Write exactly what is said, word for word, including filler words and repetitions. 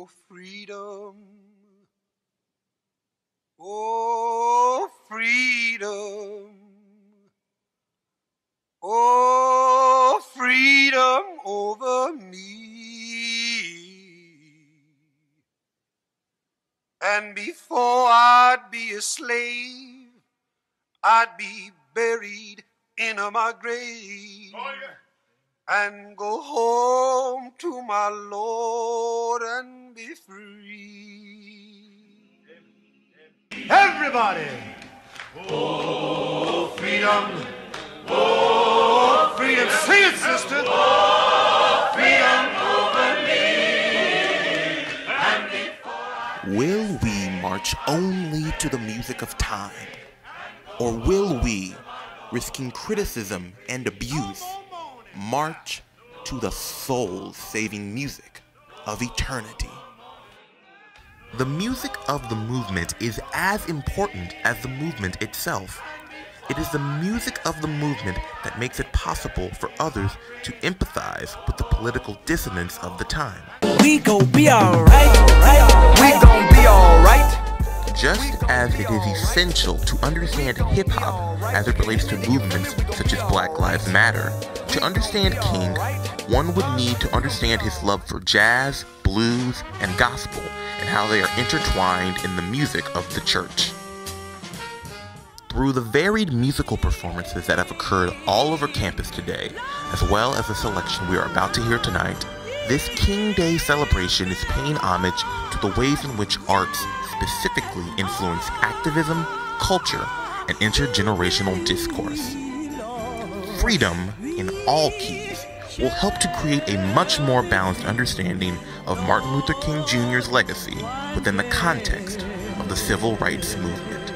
freedom. Oh, freedom. Oh, freedom over me. And before I'd be a slave, I'd be buried in my grave. Oh, yeah. And go home to my Lord and be free. Everybody! Oh, freedom. Oh, freedom. Sing it, sister. Oh, freedom over me. And Will we march only to the music of time? Or will we, risking criticism and abuse, march to the soul-saving music of eternity? The music of the movement is as important as the movement itself. It is the music of the movement that makes it possible for others to empathize with the political dissonance of the time. We gon' be alright, right, we gon' be alright. Just as it is essential to understand hip-hop as it relates to movements such as Black Lives Matter, to understand King, one would need to understand his love for jazz, blues, and gospel, and how they are intertwined in the music of the church. Through the varied musical performances that have occurred all over campus today, as well as the selection we are about to hear tonight, this King Day celebration is paying homage to the ways in which arts specifically influence activism, culture, and intergenerational discourse. Freedom, in all keys, will help to create a much more balanced understanding of Martin Luther King Junior's legacy within the context of the civil rights movement.